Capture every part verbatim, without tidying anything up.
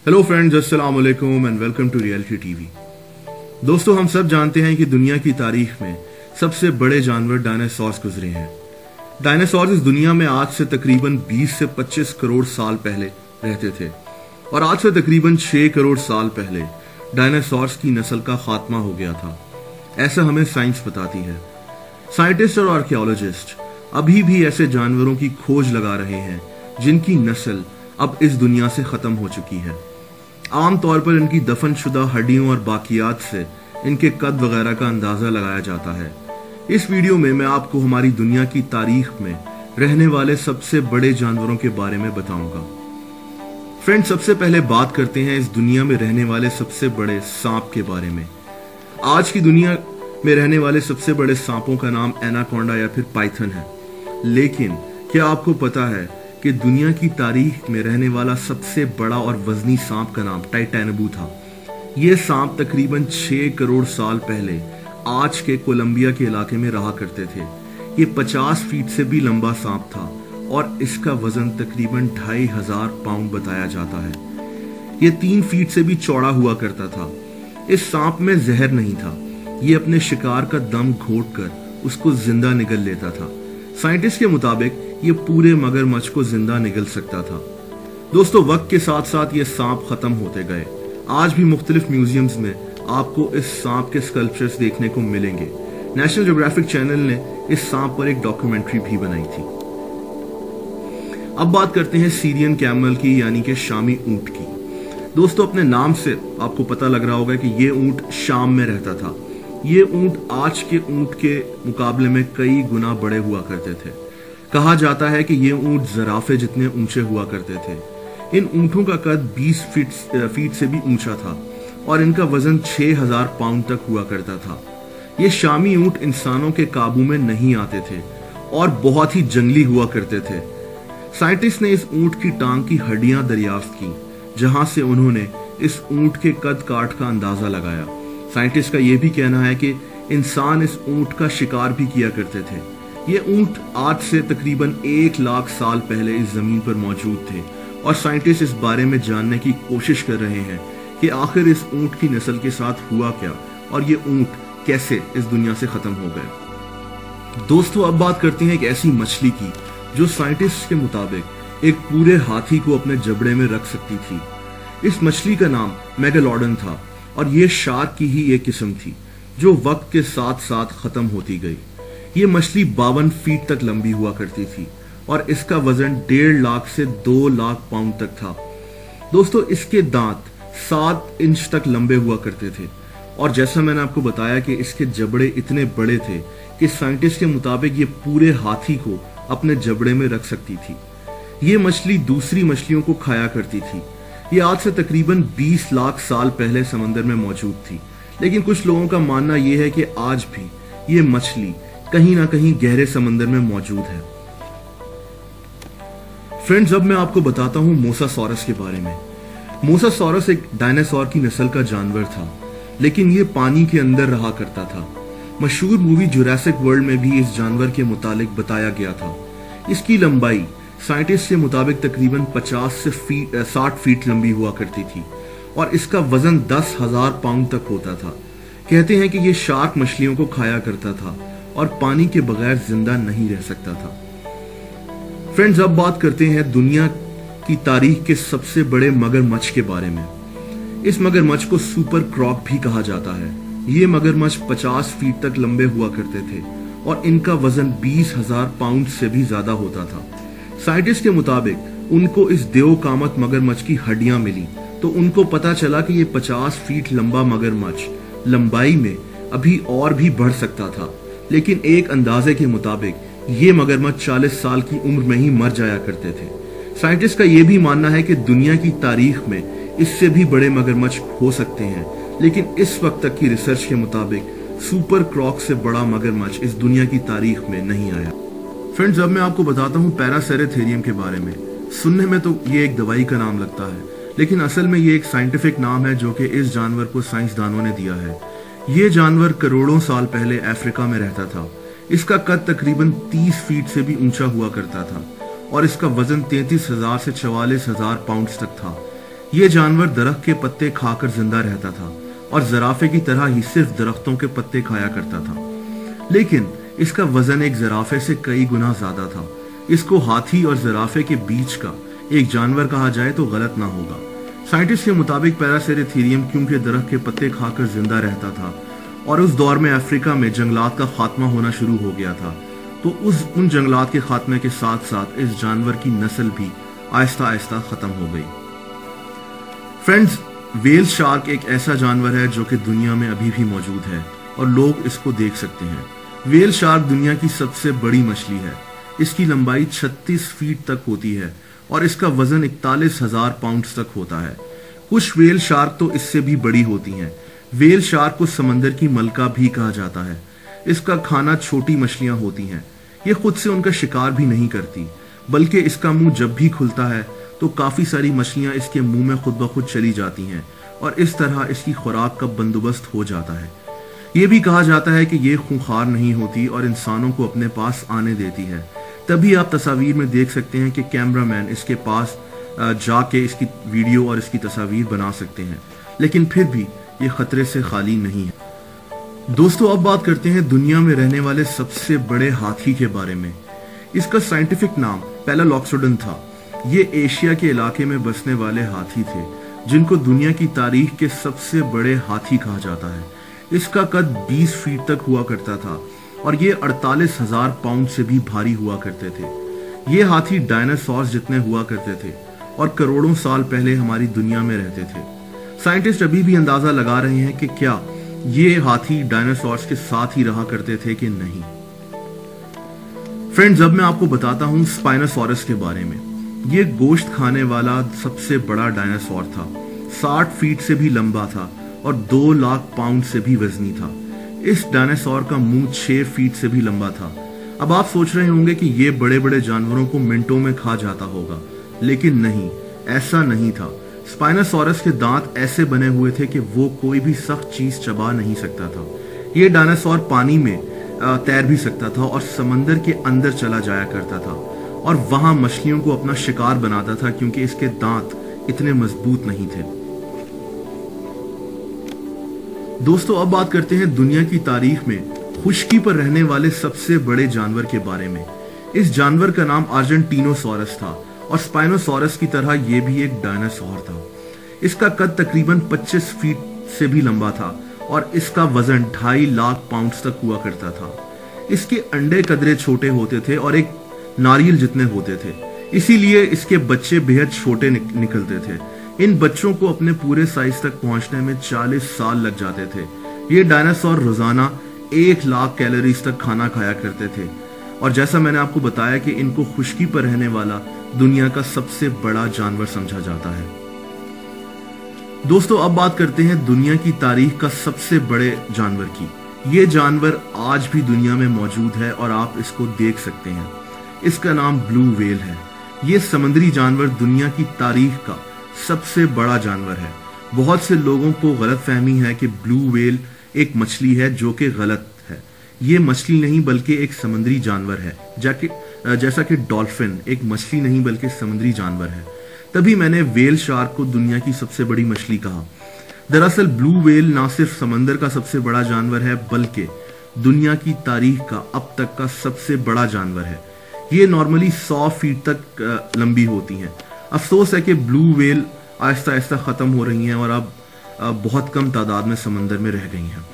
Hello friends, अस्सलाम वालेकुम and welcome to reality TV. दोस्तों, हम सब जानते हैं कि दुनिया की तारीख में सबसे बड़े जानवर डायनासोर्स गुजरे हैं। डायनासोर्स इस दुनिया में आज से तकरीबन बीस से पच्चीस करोड़ साल पहले रहते थे और आज से तकरीबन छह करोड़ साल पहले डायनासोर्स की नस्ल का खात्मा हो गया था, ऐसा हमें साइंस बताती है। साइंटिस्ट और आर्कियोलॉजिस्ट अभी भी ऐसे जानवरों की खोज लगा रहे हैं जिनकी नस्ल अब इस दुनिया से खत्म हो चुकी है। आमतौर पर इनकी दफनशुदा हड्डियों और बाकियात से इनके कद वगैरह का अंदाजा लगाया जाता है। इस वीडियो में मैं आपको हमारी दुनिया की तारीख में रहने वाले सबसे बड़े जानवरों के बारे में बताऊंगा। फ्रेंड्स, सबसे पहले बात करते हैं इस दुनिया में रहने वाले सबसे बड़े सांप के बारे में। आज की दुनिया में रहने वाले सबसे बड़े सांपों का नाम एनाकोंडा या फिर पाइथन है, लेकिन क्या आपको पता है कि दुनिया की तारीख में रहने वाला सबसे बड़ा और वजनी सांप का नाम टाइटैनबू था। यह सांप तकरीबन छह करोड़ साल पहले आज के कोलंबिया के इलाके में रहा करते थे। ये पचास फीट से भी लंबा सांप था और इसका वजन तकरीबन ढाई हजार पाउंड बताया जाता है। ये तीन फीट से भी चौड़ा हुआ करता था। इस सांप में जहर नहीं था, ये अपने शिकार का दम घोट कर उसको जिंदा निगल लेता था। साइंटिस्ट के मुताबिक ये पूरे मगरमच्छ को जिंदा निगल सकता था। दोस्तों, वक्त के साथ साथ ये सांप खत्म होते गए। आज भी मुख्तलिफ म्यूजियम्स में आपको इस सांप के स्कल्पचर्स देखने को मिलेंगे। नेशनल ज्योग्राफिक चैनल ने इस सांप पर एक डॉक्यूमेंट्री भी बनाई थी। अब बात करते हैं सीरियन कैमल की, यानी कि शामी ऊंट की। दोस्तों, अपने नाम से आपको पता लग रहा होगा कि ये ऊंट शाम में रहता था। ये ऊंट आज के ऊंट के मुकाबले में कई गुना बड़े हुआ करते थे। कहा जाता है कि ये ऊंट जराफे जितने ऊंचे हुआ करते थे। इन ऊंटों का कद बीस फीट फीट से भी ऊंचा था और इनका वजन छह हजार पाउंड तक हुआ करता था। ये शामी ऊंट इंसानों के काबू में नहीं आते थे और बहुत ही जंगली हुआ करते थे। साइंटिस्ट ने इस ऊंट की टांग की हड्डियां दरियाफ्त की, जहां से उन्होंने इस ऊंट के कद काठ का अंदाजा लगाया। साइंटिस्ट का यह भी कहना है कि इंसान इस ऊंट का शिकार भी किया करते थे। ये ऊंट आज से तकरीबन एक लाख साल पहले इस जमीन पर मौजूद थे और साइंटिस्ट इस बारे में जानने की कोशिश कर रहे हैं कि आखिर इस ऊंट की नस्ल के साथ हुआ क्या और ये ऊंट कैसे इस दुनिया से खत्म हो गए। दोस्तों, अब बात करते हैं एक ऐसी मछली की जो साइंटिस्ट के मुताबिक एक पूरे हाथी को अपने जबड़े में रख सकती थी। इस मछली का नाम मेगालोडन था और ये शार्क की ही एक किस्म थी जो वक्त के साथ साथ खत्म होती गई। ये मछली बावन फीट तक लंबी हुआ करती थी और इसका वजन डेढ़ लाख से दो लाख पाउंड तक था। दोस्तों, इसके दांत सात इंच तक लंबे हुआ करते थे और जैसा मैंने आपको बताया कि इसके जबड़े इतने बड़े थे कि साइंटिस्ट के मुताबिक ये पूरे हाथी को अपने जबड़े में रख सकती थी। ये मछली दूसरी मछलियों को खाया करती थी। ये आज से तकरीबन बीस लाख साल पहले समंदर में मौजूद थी, लेकिन कुछ लोगों का मानना यह है कि आज भी ये मछली कहीं ना कहीं गहरे समंदर में मौजूद है। फ्रेंड्स, अब मैं आपको बताता हूं मोसासॉरस के बारे में। मोसासॉरस एक डायनासोर की नस्ल का जानवर था, लेकिन ये पानी के अंदर रहा करता था। मशहूर मूवी जुरासिक वर्ल्ड में भी इस जानवर के मुतालिक बताया गया था। इसकी लंबाई साइंटिस्ट के मुताबिक तकरीबन पचास से फीट साठ फीट लंबी हुआ करती थी और इसका वजन दस हजार पाउंड तक होता था। कहते हैं कि यह शार्क मछलियों को खाया करता था और पानी के बगैर जिंदा नहीं रह सकता था। फ्रेंड्स, अब बात करते हैं दुनिया की तारीख के सबसे बड़े मगरमच्छ के बारे में। इस मगरमच्छ को सुपर क्रॉक भी कहा जाता है। ये मगरमच्छ पचास फीट तक लंबे हुआ करते थे और इनका वजन बीस हजार पाउंड से भी ज्यादा होता था। साइंटिस्ट के मुताबिक उनको इस देव कामत मगरमच्छ की हड्डियां मिली तो उनको पता चला कि ये पचास फीट लंबा मगरमच्छ लंबाई में अभी और भी बढ़ सकता था, लेकिन एक अंदाजे के मुताबिक ये मगरमच्छ चालीस साल की उम्र में ही मर जाया करते थे। साइंटिस्ट का यह भी मानना है कि दुनिया की तारीख में इससे भी बड़े मगरमच्छ हो सकते हैं, लेकिन इस वक्त तक की रिसर्च के मुताबिक सुपर क्रॉक से बड़ा मगरमच्छ इस दुनिया की तारीख में नहीं आया। फ्रेंड्स, अब मैं आपको बताता हूँ पैरासेरेथेरियम के बारे में। सुनने में तो ये एक दवाई का नाम लगता है, लेकिन असल में ये एक साइंटिफिक नाम है जो कि इस जानवर को साइंसदानों ने दिया है। ये जानवर करोड़ों साल पहले अफ्रीका में रहता था। इसका कद तकरीबन तीस फीट से भी ऊंचा हुआ करता था और इसका वजन तैंतीस हजार से चवालीस हजार पाउंड तक था। ये जानवर दरख्त के पत्ते खाकर जिंदा रहता था और जराफे की तरह ही सिर्फ दरख्तों के पत्ते खाया करता था, लेकिन इसका वजन एक जराफे से कई गुना ज्यादा था। इसको हाथी और जराफे के बीच का एक जानवर कहा जाए तो गलत ना होगा। साइंटिस्ट के मुताबिक पैरासेरेथेरियम क्योंकि दरख्त के पत्ते खाकर जिंदा रहता था और उस दौर में अफ्रीका में जंगलात का खात्मा होना शुरू हो गया था, तो उस उन जंगलात के खात्मे के साथ साथ इस जानवर की नस्ल भी आहिस्ता आहिस्ता खत्म हो गई। फ्रेंड्स, व्हेल शार्क एक ऐसा जानवर है जो कि दुनिया में अभी भी मौजूद है और लोग इसको देख सकते हैं। व्हेल शार्क दुनिया की सबसे बड़ी मछली है। इसकी लंबाई छत्तीस फीट तक होती है और इसका वजन इकतालीस हजार पाउंड तक होता है। कुछ व्हेल शार्क तो इससे भी बड़ी होती हैं। व्हेल शार्क को समंदर की मलका भी कहा जाता है। इसका खाना छोटी मछलियां होती हैं। ये खुद से उनका शिकार भी नहीं करती, बल्कि इसका मुंह जब भी खुलता है तो काफी सारी मछलियां इसके मुंह में खुद ब खुद चली जाती हैं और इस तरह इसकी खुराक का बंदोबस्त हो जाता है। ये भी कहा जाता है कि ये खूंखार नहीं होती और इंसानों को अपने पास आने देती है। तभी आप तस्वीर में देख सकते हैं कि कैमरामैन इसके पास जाके इसकी वीडियो और इसकी तस्वीर बना सकते हैं, लेकिन फिर भी ये खतरे से खाली नहीं है। दोस्तों, अब बात करते हैं दुनिया में रहने वाले सबसे बड़े हाथी के बारे में। इसका साइंटिफिक नाम पैलालॉक्सोडन था। ये एशिया के इलाके में बसने वाले हाथी थे जिनको दुनिया की तारीख के सबसे बड़े हाथी कहा जाता है। इसका कद बीस फीट तक हुआ करता था और ये अड़तालीस हजार पाउंड से भी भारी हुआ करते थे। ये हाथी डायनासोर जितने हुआ करते थे और करोड़ों साल पहले हमारी दुनिया में रहते थे। साइंटिस्ट अभी भी अंदाजा लगा रहे हैं कि क्या ये हाथी डायनासोर्स के साथ ही रहा करते थे कि नहीं। फ्रेंड्स, अब मैं आपको बताता हूँ स्पाइनोसॉरस के बारे में। ये गोश्त खाने वाला सबसे बड़ा डायनासोर था। साठ फीट से भी लंबा था और दो लाख पाउंड से भी वजनी था। इस डायनासोर का मुंह छह फीट से भी लंबा था। अब आप सोच रहे होंगे कि ये बड़े बड़े जानवरों को मिनटों में खा जाता होगा, लेकिन नहीं, ऐसा नहीं था। स्पाइनोसॉरस के दांत ऐसे बने हुए थे कि वो कोई भी सख्त चीज चबा नहीं सकता था। ये डायनासोर पानी में तैर भी सकता था और समंदर के अंदर चला जाया करता था और वहां मछलियों को अपना शिकार बनाता था क्योंकि इसके दांत इतने मजबूत नहीं थे। दोस्तों, अब बात करते हैं दुनिया की तारीख में खुश्की पर रहने वाले सबसे बड़े जानवर के बारे में। इस जानवर का नाम अर्जेंटीनोसॉरस था और स्पाइनोसॉरस की तरह यह भी एक डायनासोर था। इसका कद तकरीबन पच्चीस फीट से भी लंबा था और इसका वजन ढाई लाख पाउंड तक हुआ करता था। इसके अंडे कदरे छोटे होते थे और एक नारियल जितने होते थे, इसीलिए इसके बच्चे बेहद छोटे निक, निकलते थे। इन बच्चों को अपने पूरे साइज तक पहुंचने में चालीस साल लग जाते थे। ये डायनासोर रोजाना एक लाख कैलोरीज तक खाना खाया करते थे और जैसा मैंने आपको बताया कि इनको खुश्की पर रहने वाला दुनिया का सबसे बड़ा जानवर समझा जाता है। दोस्तों, अब बात करते हैं दुनिया की तारीख का सबसे बड़े जानवर की। ये जानवर आज भी दुनिया में मौजूद है और आप इसको देख सकते हैं। इसका नाम ब्लू व्हेल है। ये समुद्री जानवर दुनिया की तारीख का सबसे बड़ा जानवर है। बहुत से लोगों को गलतफहमी है कि ब्लू व्हेल एक मछली है, जो कि गलत है। ये मछली नहीं बल्कि एक समुद्री जानवर है, जाके जैसा कि डॉल्फिन एक मछली नहीं बल्कि समुद्री जानवर है। तभी मैंने व्हेल शार्क को दुनिया की सबसे बड़ी मछली कहा। दरअसल ब्लू व्हेल ना सिर्फ समंदर का सबसे बड़ा जानवर है बल्कि दुनिया की तारीख का अब तक का सबसे बड़ा जानवर है। ये नॉर्मली सौ फीट तक लंबी होती हैं। अफसोस है कि ब्लू व्हेल आहिस्ता आहिस्ता खत्म हो रही हैं और अब बहुत कम तादाद में समंदर में रह गई हैं।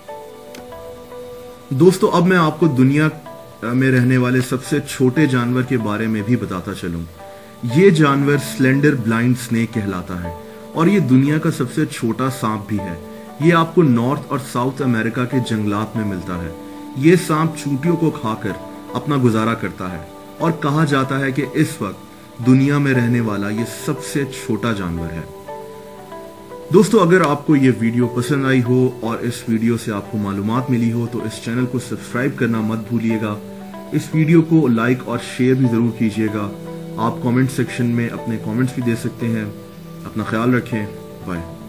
दोस्तों, अब मैं आपको दुनिया में रहने वाले सबसे छोटे जानवर के बारे में भी बताता चलूं। ये जानवर स्लेंडर ब्लाइंड स्नेक कहलाता है और ये दुनिया का सबसे छोटा सांप भी है। ये आपको नॉर्थ और साउथ अमेरिका के जंगलात में मिलता है। ये सांप चूंटियों को खाकर अपना गुजारा करता है और कहा जाता है कि इस वक्त दुनिया में रहने वाला ये सबसे छोटा जानवर है। दोस्तों, अगर आपको ये वीडियो पसंद आई हो और इस वीडियो से आपको मालूमात मिली हो तो इस चैनल को सब्सक्राइब करना मत भूलिएगा। इस वीडियो को लाइक और शेयर भी जरूर कीजिएगा। आप कमेंट सेक्शन में अपने कमेंट्स भी दे सकते हैं। अपना ख्याल रखें। बाय।